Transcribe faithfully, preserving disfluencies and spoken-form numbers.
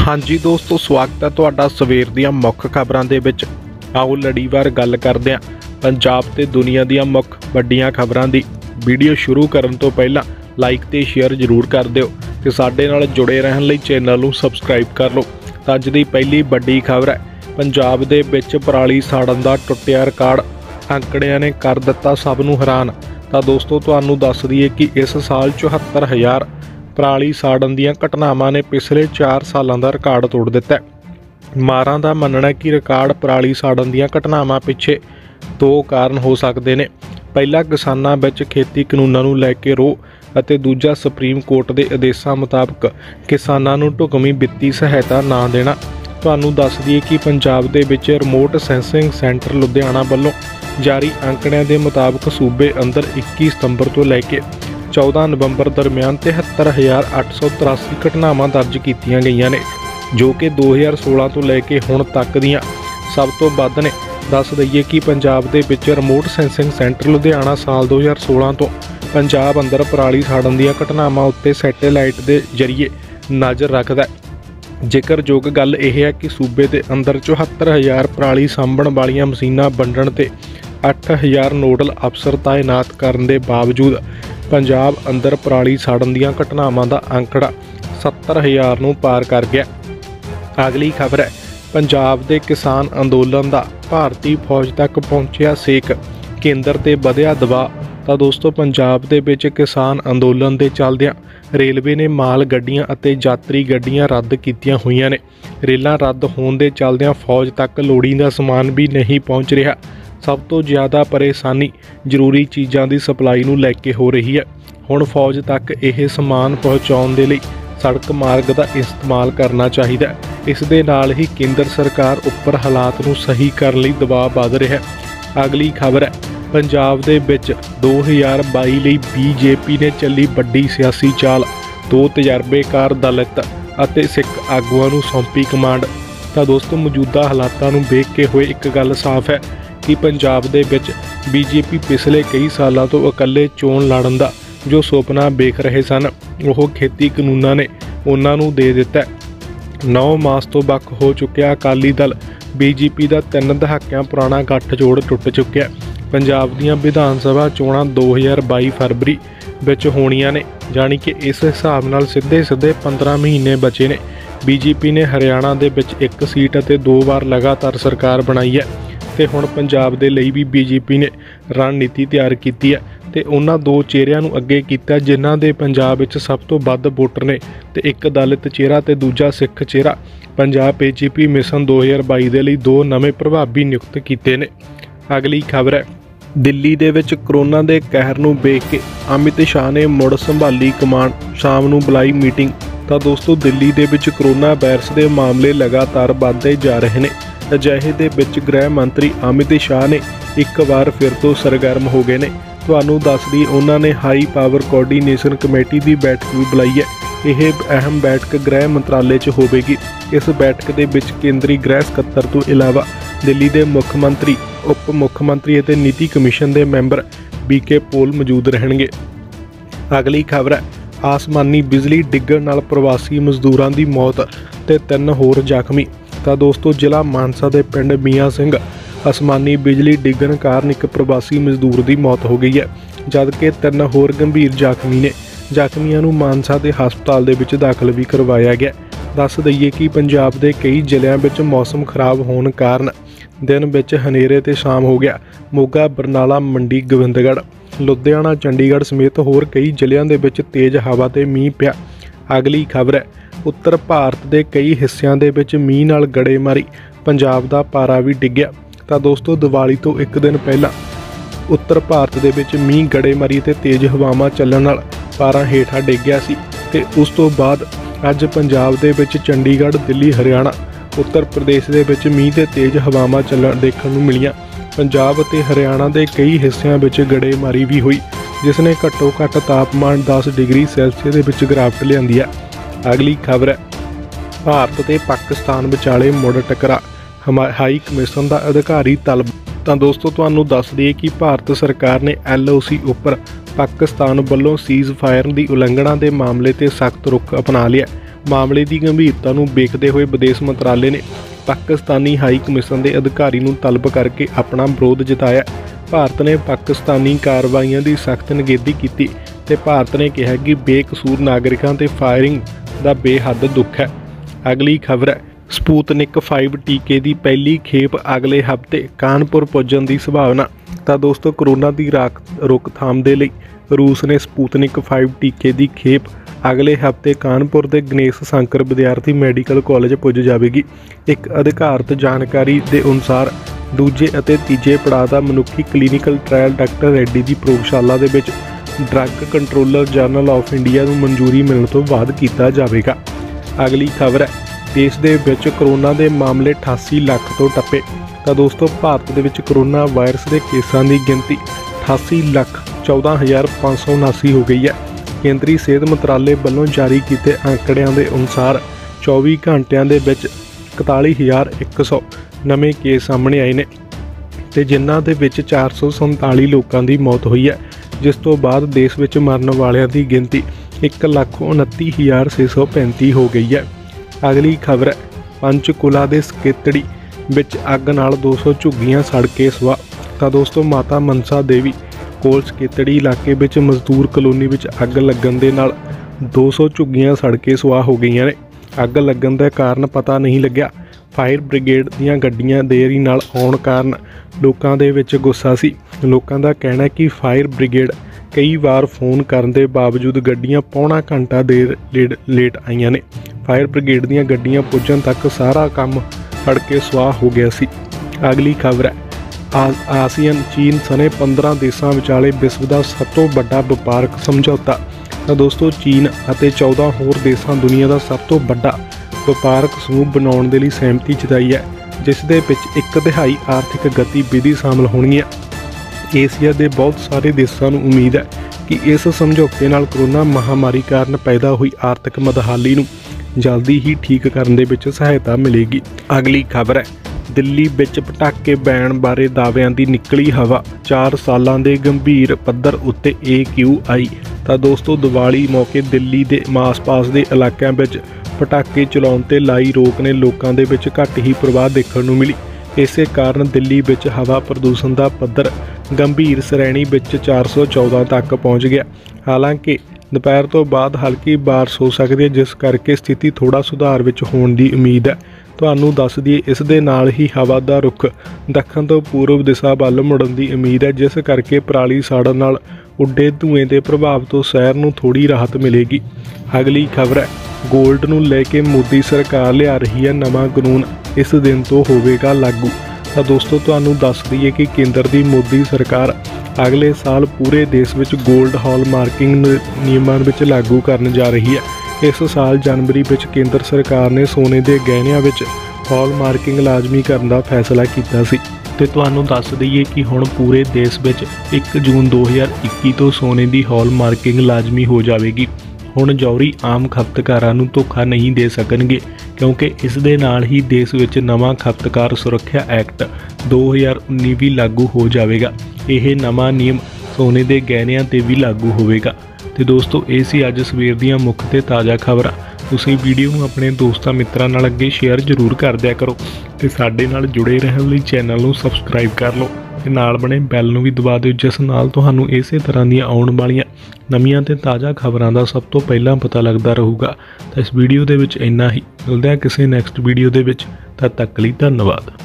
हाँ जी दोस्तों, स्वागत है तुहाडा सवेर दीआं मुੱਖ खबरां दे विच। आओ लड़ीवार गल करदे हां पंजाब ते दुनिया दीआं मुੱਖ वड्डियां खबरां दी। वीडियो शुरू करन तो पहलां लाइक ते शेयर जरूर कर दिओ ते साडे नाल जुड़े रहण लई चैनल नूं सबसक्राइब कर लो। तां अज दी पहली वड्डी खबर है, पंजाब दे विच पराली साड़न दा टुੱਟਿਆ रिकार्ड। आंकड़िਆਂ ने कर दिता सब नूं हैरान। तां दोस्तों तुहानूं दस दईए कि इस साल चौहत्तर हज़ार पराली साड़न दीआं घटनावां ने पिछले चार सालों का रिकार्ड तोड़ दिता है। मारां दा मनना है कि रिकार्ड पराली साड़न दीआं घटनावां पिछे दो कारण हो सकते हैं। पहला किसानां विच खेती कानूनां नूं लैके रोह अते दूजा सुप्रीम कोर्ट के आदेशों मुताबक किसानां नूं ढुकवीं वित्ती सहायता ना देना। तुहानूं दस दईए कि पंजाब दे विच रिमोट सेंसिंग सेंटर लुधियाना वल्लों जारी आंकड़िਆਂ के मुताबक सूबे अंदर इक्की सितंबर तो लैके चौदह नवंबर दरमियान तिहत्तर हज़ार अठ सौ तिरासी घटनावां दर्ज कीतियां गईयां ने, जो कि दो हज़ार सोलह तो लैके हुण तक दीआं सब तो वध ने। दस दईए कि पंजाब दे विच रिमोट सेंसिंग सेंटर लुधियाना साल दो हज़ार सोलह तो पंजाब अंदर पराली साड़न दीआं घटनावां उत्ते सैटेलाइट के जरिए नज़र रखदा है। जिक्रयोग गल यह है कि सूबे के अंदर चौहत्तर हज़ार पराली साਂਭਣ वालियां मशीनां वंडण ते अठ हज़ार नोडल अफसर तैनात करन दे बावजूद पंजाब अंदर पराली साड़न दीआं घटनावां दा आंकड़ा सत्तर हज़ार नूं पार कर गया। अगली खबर है, पंजाब दे किसान अंदोलन दा भारती फौज तक पहुंचिया सेक, केंद्र ते वधिया दबाव। तो दोस्तों पंजाब दे विच किसान अंदोलन दे चलदिआं रेलवे ने माल गड्डियां अते यात्री गड्डियां रद्द कीतियां होईयां ने। रेलां रद्द होण दे चलदिआं फौज तक लोड़ींदा समान भी नहीं पहुंच रहा। सब तो ज़्यादा परेशानी जरूरी चीज़ों की सप्लाई नूं लैके हो रही है। हुण फौज तक यह समान पहुँचाउण दे लई सड़क मार्ग का इस्तेमाल करना चाहिए। इस दे नाल ही केंद्र सरकार उपर हालात नूं सही करन लई दबाव वध रहा है। अगली खबर है, पंजाब दे विच दो हज़ार बाई लई बीजेपी ने चली वड्डी सियासी चाल। दो तजर्बेकार दलित अते सिख आगूआं नूं सौंपी कमांड। तो दोस्तों मौजूदा हालातां नूं वेख के होए एक गल साफ है कि पंजाब दे विच बीजेपी पिछले कई सालों तो इकल्ले चोण लड़न दा जो सुपना वेख रहे सन, वो खेती कानूनां ने उन्हां नूं दे दिता है। नौ मास तो वख हो चुकिया अकाली दल बीजेपी का तीन दहाकियां पुराना गठजोड़ टुट चुकिया। पंजाब दीआं विधान सभा चोणां दो हज़ार बाई फरवरी विच होणीआं ने, जानी कि इस हिसाब नाल सीधे सीधे पंद्रह महीने बचे ने। बीजेपी ने हरियाणा दे विच एक सीट अते दो बार लगातार सरकार बनाई है ते हुण पंजाब दे लई भी बीजेपी ने रणनीति तैयार कीती है ते उन्हां दो चेहरिਆਂ ਨੂੰ ਅੱਗੇ ਕੀਤਾ जिन्हां दे पंजाब विच सब तो ਵੱਧ वोटर ने ते एक दलित चेहरा ते दूजा सिख चेहरा। पंजाब बीजेपी मिशन दो हज़ार बाई दे लई दो नਵੇਂ प्रभावी नियुक्त कीते ने। अगली खबर है, दिल्ली दे विच कोरोना दे कहर नूं वेख के अमित शाह ने मुड़ संभाली कमान, शाम नूं बुलाई मीटिंग। तो दोस्तों दिल्ली दे विच कोरोना वायरस के मामले लगातार बढ़ते जा रहे हैं। अजिहे दे विच गृह मंत्री अमित शाह ने एक बार फिर तो सरगर्म हो गए ने। तुहानूं दस दी उन्होंने हाई पावर कोआर्डीनेशन कमेटी की बैठक भी बुलाई है। यह अहम बैठक गृह मंत्रालय च होवेगी। इस बैठक के विच केंद्रीय गृह सकत्तर तो इलावा दिल्ली के मुख्य मंत्री, उप मुख्य मंत्री और नीति कमीशन के मैंबर बी के पोल मौजूद रहेंगे। अगली खबर है, आसमानी बिजली डिग्गण नाल प्रवासी मजदूरों की मौत ते तीन होर जख्मी। तो दोस्तों जिला मानसा के पिंड मियाँ सिंह आसमानी बिजली डिग्गण कारण एक प्रवासी मजदूर की मौत हो गई है, जबकि तीन होर गंभीर जख्मी ने। जख्मियों नूं मानसा के हस्पताल दे विच दाखिल भी करवाया गया। दस दईए कि पंजाब के कई जिलों में मौसम खराब होने कारण दिन विच हनेरे ते शाम हो गया। मोगा, बरनाला, मंडी, गोबिंदगढ़, लुधियाना, चंडीगढ़ समेत होर कई जिलों के विच तेज़ हवा ते मींह पिया। अगली खबर है, उत्तर भारत के कई हिस्सों के विच मींह नाल गड़ेमारी, पंजाब का पारा भी डिग्गिया। तो दोस्तों दिवाली तो एक दिन पहला उत्तर भारत के विच मींह गड़ेमारी ते तेज़ हवावां चलण नाल पारा हेठा डिग गया सी ते उस तो बाद अज पंजाब दे विच चंडीगढ़, दिल्ली, हरियाणा, उत्तर प्रदेश के विच मींह ते तेज़ हवावां चलण देखण नूं मिलियां। पंजाब ते हरियाणा के कई हिस्सों विच गड़ेमारी भी हुई, जिसने घट्टो घट्ट तापमान दस डिग्री सैल्सीयस के विच गिरावट लिआंदी है। अगली खबर है, भारत ते पाकिस्तान विचाले मुड़ टकरा, हाई कमीशन का अधिकारी तलब। तो दोस्तों तुहानूं दस दईए कि भारत सरकार ने एल ओ सी उपर पाकिस्तान वालों सीज़ फायर की उलंघना के मामले ते सख्त रुख अपना लिया। ਮਾਮਲੇ ਦੀ ਗੰਭੀਰਤਾ ਨੂੰ ਵੇਖਦੇ ਹੋਏ ਵਿਦੇਸ਼ ਮੰਤਰਾਲੇ ਨੇ ਪਾਕਿਸਤਾਨੀ ਹਾਈ ਕਮਿਸ਼ਨ ਦੇ ਅਧਿਕਾਰੀ ਨੂੰ ਤਲਬ ਕਰਕੇ ਆਪਣਾ ਵਿਰੋਧ ਜਤਾਇਆ। ਭਾਰਤ ਨੇ ਪਾਕਿਸਤਾਨੀ ਕਾਰਵਾਈਆਂ ਦੀ ਸਖਤ ਨਿਖੇਧੀ ਕੀਤੀ ਤੇ ਭਾਰਤ ਨੇ ਕਿਹਾ ਕਿ ਬੇਕਸੂਰ ਨਾਗਰਿਕਾਂ ਤੇ ਫਾਇਰਿੰਗ ਦਾ ਬੇਹੱਦ ਦੁੱਖ ਹੈ। ਅਗਲੀ ਖਬਰ ਹੈ, ਸਪੂਤਨਿਕ ਫਾਈਵ ਟੀਕੇ ਦੀ ਪਹਿਲੀ ਖੇਪ ਅਗਲੇ ਹਫ਼ਤੇ ਕਾਨਪੁਰ ਪੁੱਜਣ ਦੀ ਸੰਭਾਵਨਾ। ਤਾਂ ਦੋਸਤੋ, ਕਰੋਨਾ ਦੀ ਰਾਕ ਰੋਕਥਾਮ ਦੇ ਲਈ ਰੂਸ ਨੇ ਸਪੂਤਨਿਕ ਫਾਈਵ ਟੀਕੇ ਦੀ ਖੇਪ ਅਗਲੇ ਹਫ਼ਤੇ ਕਾਨਪੁਰ ਦੇ ਗਣੇਸ਼ ਸ਼ੰਕਰ ਵਿਦਿਆਰਥੀ ਮੈਡੀਕਲ ਕਾਲਜ ਪੁੱਜ ਜਾਵੇਗੀ। ਇੱਕ ਅਧਿਕਾਰਤ ਜਾਣਕਾਰੀ ਦੇ ਅਨੁਸਾਰ ਦੂਜੇ ਅਤੇ ਤੀਜੇ ਪੜਾਅ ਦਾ ਮਨੁੱਖੀ ਕਲੀਨਿਕਲ ਟ੍ਰਾਇਲ ਡਾਕਟਰ ਰੈਡੀ ਦੀ ਪ੍ਰਯੋਗਸ਼ਾਲਾ ਦੇ ਵਿੱਚ drug controller general of India ਨੂੰ ਮਨਜ਼ੂਰੀ ਮਿਲਣ ਤੋਂ ਬਾਅਦ ਕੀਤਾ ਜਾਵੇਗਾ। ਅਗਲੀ ਖਬਰ ਹੈ, ਦੇਸ਼ ਦੇ ਵਿੱਚ ਕਰੋਨਾ ਦੇ ਮਾਮਲੇ ਅਠਾਸੀ ਲੱਖ ਤੋਂ ਟੱਪੇ। ਤਾਂ ਦੋਸਤੋ, ਭਾਰਤ ਦੇ ਵਿੱਚ ਕਰੋਨਾ ਵਾਇਰਸ ਦੇ ਕੇਸਾਂ ਦੀ ਗਿਣਤੀ ਅਠਾਸੀ ਲੱਖ ਚੌਦਾਂ ਹਜ਼ਾਰ ਪੰਜ ਸੌ ਉਨਾਸੀ ਹੋ ਗਈ ਹੈ। ਕੇਂਦਰੀ ਸਿਹਤ ਮੰਤਰਾਲੇ ਵੱਲੋਂ ਜਾਰੀ ਕੀਤੇ ਅੰਕੜਿਆਂ ਦੇ ਅਨੁਸਾਰ ਚੌਵੀ ਘੰਟਿਆਂ ਦੇ ਵਿੱਚ ਇਕਤਾਲੀ ਹਜ਼ਾਰ ਇੱਕ ਸੌ ਨਵੇਂ ਕੇਸ ਸਾਹਮਣੇ ਆਏ ਨੇ ਤੇ ਜਿਨ੍ਹਾਂ ਦੇ ਵਿੱਚ ਚਾਰ ਸੌ ਸੰਤਾਲੀ ਲੋਕਾਂ ਦੀ ਮੌਤ ਹੋਈ ਹੈ, ਜਿਸ ਤੋਂ ਬਾਅਦ ਦੇਸ਼ ਵਿੱਚ ਮਰਨ ਵਾਲਿਆਂ ਦੀ ਗਿਣਤੀ ਇੱਕ ਲੱਖ ਉਨੱਤੀ ਹਜ਼ਾਰ ਛੇ ਸੌ ਪੈਂਤੀ ਹੋ ਗਈ ਹੈ। ਅਗਲੀ ਖਬਰ ਹੈ, ਪੰਚਕੂਲਾ ਦੇ ਸਕੇਤੜੀ ਵਿੱਚ ਅੱਗ ਨਾਲ ਦੋ ਸੌ ਝੁੱਗੀਆਂ ਸੜ ਕੇ ਸੁਆਹ। ਤਾਂ ਦੋਸਤੋ, ਮਾਤਾ ਮਨਸਾ ਦੇਵੀ ਕੋਲ ਸਕੇਤੜੀ ਇਲਾਕੇ ਵਿੱਚ ਮਜ਼ਦੂਰ ਕਲੋਨੀ ਵਿੱਚ ਅੱਗ ਲੱਗਣ ਦੇ ਨਾਲ ਦੋ ਸੌ ਝੁੱਗੀਆਂ ਸੜ ਕੇ ਸੁਆਹ ਹੋ ਗਈਆਂ ਨੇ। ਅੱਗ ਲੱਗਣ ਦਾ ਕਾਰਨ ਪਤਾ ਨਹੀਂ ਲੱਗਿਆ। ਫਾਇਰ ਬ੍ਰਿਗੇਡ ਦੀਆਂ ਗੱਡੀਆਂ ਦੇਰੀ ਨਾਲ ਆਉਣ ਕਾਰਨ ਲੋਕਾਂ ਦੇ ਵਿੱਚ ਗੁੱਸਾ ਸੀ। ਲੋਕਾਂ ਦਾ ਕਹਿਣਾ ਹੈ ਕਿ ਫਾਇਰ ਬ੍ਰਿਗੇਡ ਕਈ ਵਾਰ ਫੋਨ ਕਰਨ ਦੇ ਬਾਵਜੂਦ ਗੱਡੀਆਂ ਪੌਣਾ ਘੰਟਾ ਦੇਰ ਲੇਟ ਆਈਆਂ ਨੇ। ਫਾਇਰ ਬ੍ਰਿਗੇਡ ਦੀਆਂ ਗੱਡੀਆਂ ਪੁੱਜਣ ਤੱਕ ਸਾਰਾ ਕੰਮ ਸੜ ਕੇ ਸੁਆਹ ਹੋ ਗਿਆ ਸੀ। ਅਗਲੀ ਖਬਰ ਹੈ, ਆਸੀਅਨ ਚੀਨ ਸਣੇ ਪੰਦਰਾਂ ਦੇਸ਼ਾਂ ਵਿਚਾਲੇ ਵਿਸ਼ਵ ਦਾ ਸਭ ਤੋਂ ਵੱਡਾ ਵਪਾਰਕ ਸਮਝੌਤਾ। ਤਾਂ ਦੋਸਤੋ, ਚੀਨ ਅਤੇ ਚੌਦਾਂ ਹੋਰ ਦੇਸ਼ਾਂ ਦੁਨੀਆ ਦਾ ਸਭ ਤੋਂ ਵੱਡਾ ਵਪਾਰਕ ਸਮੂਹ ਬਣਾਉਣ ਦੇ ਲਈ ਸਹਿਮਤੀ ਜਤਾਈ ਹੈ, ਜਿਸ ਦੇ ਵਿੱਚ ਇੱਕ ਤਿਹਾਈ ਆਰਥਿਕ ਗਤੀਵਿਧੀ ਸ਼ਾਮਲ ਹੋਣਗੀਆਂ। ਏਸ਼ੀਆ ਦੇ ਬਹੁਤ ਸਾਰੇ ਦੇਸ਼ਾਂ ਨੂੰ ਉਮੀਦ ਹੈ ਕਿ ਇਸ ਸਮਝੌਤੇ ਨਾਲ ਕਰੋਨਾ ਮਹਾਮਾਰੀ ਕਾਰਨ ਪੈਦਾ ਹੋਈ ਆਰਥਿਕ ਮਦਹਾਲੀ ਨੂੰ ਜਲਦੀ ਹੀ ਠੀਕ ਕਰਨ ਦੇ ਵਿੱਚ ਸਹਾਇਤਾ ਮਿਲੇਗੀ। ਅਗਲੀ ਖਬਰ ਹੈ, ਦਿੱਲੀ ਵਿੱਚ ਪਟਾਕੇ ਬੈਨ ਬਾਰੇ ਦਾਅਵਿਆਂ ਦੀ ਨਿਕਲੀ ਹਵਾ। ਚਾਰ ਸਾਲਾਂ ਦੇ ਗੰਭੀਰ ਪੱਧਰ ਉੱਤੇ ਏ ਕਿਊ ਆਈ। ਤਾਂ ਦੋਸਤੋ, ਦੀਵਾਲੀ ਮੌਕੇ ਦਿੱਲੀ ਦੇ ਆਸ-ਪਾਸ ਦੇ ਇਲਾਕਿਆਂ ਵਿੱਚ ਪਟਾਕੇ ਚਲਾਉਣ ਤੇ ਲਾਈ ਰੋਕ ਨੇ ਲੋਕਾਂ ਦੇ ਵਿੱਚ ਘੱਟ ਹੀ ਪ੍ਰਵਾਹ ਦੇਖਣ ਨੂੰ ਮਿਲੀ। ਇਸੇ ਕਾਰਨ ਦਿੱਲੀ ਵਿੱਚ ਹਵਾ ਪ੍ਰਦੂਸ਼ਣ ਦਾ ਪੱਧਰ ਗੰਭੀਰ ਸ਼੍ਰੇਣੀ ਵਿੱਚ ਚਾਰ ਸੌ ਚੌਦਾਂ ਤੱਕ ਪਹੁੰਚ ਗਿਆ। ਹਾਲਾਂਕਿ ਦੁਪਹਿਰ ਤੋਂ ਬਾਅਦ ਹਲਕੀ ਬਾਰਿਸ਼ ਹੋ ਸਕਦੀ ਹੈ, ਜਿਸ ਕਰਕੇ ਸਥਿਤੀ ਥੋੜਾ ਸੁਧਾਰ ਵਿੱਚ ਹੋਣ ਦੀ ਉਮੀਦ ਹੈ। ਤੁਹਾਨੂੰ ਦੱਸ ਦਈਏ, ਇਸ ਦੇ ਨਾਲ ਹੀ ਹਵਾ ਦਾ ਰੁਖ ਦੱਖਣ ਤੋਂ ਪੂਰਬ ਦਿਸ਼ਾ ਵੱਲ ਮੁੜਨ ਦੀ ਉਮੀਦ ਹੈ, ਜਿਸ ਕਰਕੇ ਪਰਾਲੀ ਸਾੜਨ ਨਾਲ ਉੱਡੇ ਧੂਏ ਦੇ ਪ੍ਰਭਾਵ ਤੋਂ ਸ਼ਹਿਰ ਨੂੰ ਥੋੜੀ ਰਾਹਤ ਮਿਲੇਗੀ। ਅਗਲੀ ਖਬਰ ਹੈ, ਗੋਲਡ ਨੂੰ ਲੈ ਕੇ ਮੋਦੀ ਸਰਕਾਰ ਲਿਆ ਰਹੀ ਹੈ ਨਵਾਂ ਕਾਨੂੰਨ, ਇਸ ਦਿਨ ਤੋਂ ਹੋਵੇਗਾ ਲਾਗੂ। ਤਾਂ ਦੋਸਤੋ, ਤੁਹਾਨੂੰ ਦੱਸ ਦਈਏ ਕਿ ਕੇਂਦਰ ਦੀ ਮੋਦੀ ਸਰਕਾਰ ਅਗਲੇ ਸਾਲ ਪੂਰੇ ਦੇਸ਼ ਵਿੱਚ ਗੋਲਡ ਹਾਲਮਾਰਕਿੰਗ ਨਿਯਮਾਂ ਵਿੱਚ ਲਾਗੂ ਕਰਨ ਜਾ ਰਹੀ ਹੈ। ਇਸ ਸਾਲ ਜਨਵਰੀ ਵਿੱਚ ਕੇਂਦਰ ਸਰਕਾਰ ਨੇ ਸੋਨੇ ਦੇ ਗਹਿਣਿਆਂ ਵਿੱਚ ਹਾਲਮਾਰਕਿੰਗ ਲਾਜ਼ਮੀ ਕਰਨ ਦਾ ਫੈਸਲਾ ਕੀਤਾ ਸੀ ਤੇ ਤੁਹਾਨੂੰ ਦੱਸ ਦਈਏ ਕਿ ਹੁਣ ਪੂਰੇ ਦੇਸ਼ ਵਿੱਚ ਇੱਕ ਜੂਨ ਦੋ ਹਜ਼ਾਰ ਇੱਕੀ ਤੋਂ ਸੋਨੇ ਦੀ ਹਾਲਮਾਰਕਿੰਗ ਲਾਜ਼ਮੀ ਹੋ ਜਾਵੇਗੀ। ਹੁਣ ਜੌਹਰੀ ਆਮ ਖਪਤਕਾਰਾਂ ਨੂੰ ਧੋਖਾ ਨਹੀਂ ਦੇ ਸਕਣਗੇ, ਕਿਉਂਕਿ ਇਸ ਦੇ ਨਾਲ ਹੀ ਦੇਸ਼ ਵਿੱਚ ਨਵਾਂ ਖਪਤਕਾਰ ਸੁਰੱਖਿਆ ਐਕਟ ਦੋ ਹਜ਼ਾਰ ਉੱਨੀ ਵੀ ਲਾਗੂ ਹੋ ਜਾਵੇਗਾ। ਇਹ ਨਵਾਂ ਨਿਯਮ ਸੋਨੇ ਦੇ ਗਹਿਣਿਆਂ 'ਤੇ ਵੀ ਲਾਗੂ ਹੋਵੇਗਾ। ਤੇ ਦੋਸਤੋ, ਇਹ ਸੀ ਅੱਜ ਸਵੇਰ ਦੀਆਂ ਮੁੱਖ ਤੇ ਤਾਜ਼ਾ ਖਬਰਾਂ। ਤੁਸੀਂ ਵੀਡੀਓ ਨੂੰ ਆਪਣੇ ਦੋਸਤਾਂ ਮਿੱਤਰਾਂ ਨਾਲ ਅੱਗੇ ਸ਼ੇਅਰ ਜ਼ਰੂਰ ਕਰ ਦਿਆ ਕਰੋ ਤੇ ਸਾਡੇ ਨਾਲ ਜੁੜੇ ਰਹਿਣ ਲਈ ਚੈਨਲ ਨੂੰ ਸਬਸਕ੍ਰਾਈਬ ਕਰ ਲਓ ਤੇ ਨਾਲ ਬਣੇ ਬੈਲ ਨੂੰ ਵੀ ਦਬਾ ਦਿਓ, ਜਿਸ ਨਾਲ ਤੁਹਾਨੂੰ ਇਸੇ ਤਰ੍ਹਾਂ ਦੀਆਂ ਆਉਣ ਵਾਲੀਆਂ ਨਵੀਆਂ ਤੇ ਤਾਜ਼ਾ ਖਬਰਾਂ ਦਾ ਸਭ ਤੋਂ ਪਹਿਲਾਂ ਪਤਾ ਲੱਗਦਾ ਰਹੂਗਾ। ਤਾਂ ਇਸ ਵੀਡੀਓ ਦੇ ਵਿੱਚ ਇੰਨਾ ਹੀ। ਮਿਲਦੇ ਹਾਂ ਕਿਸੇ ਨੈਕਸਟ ਵੀਡੀਓ ਦੇ ਵਿੱਚ। ਤਦ ਤੱਕ ਲਈ ਧੰਨਵਾਦ।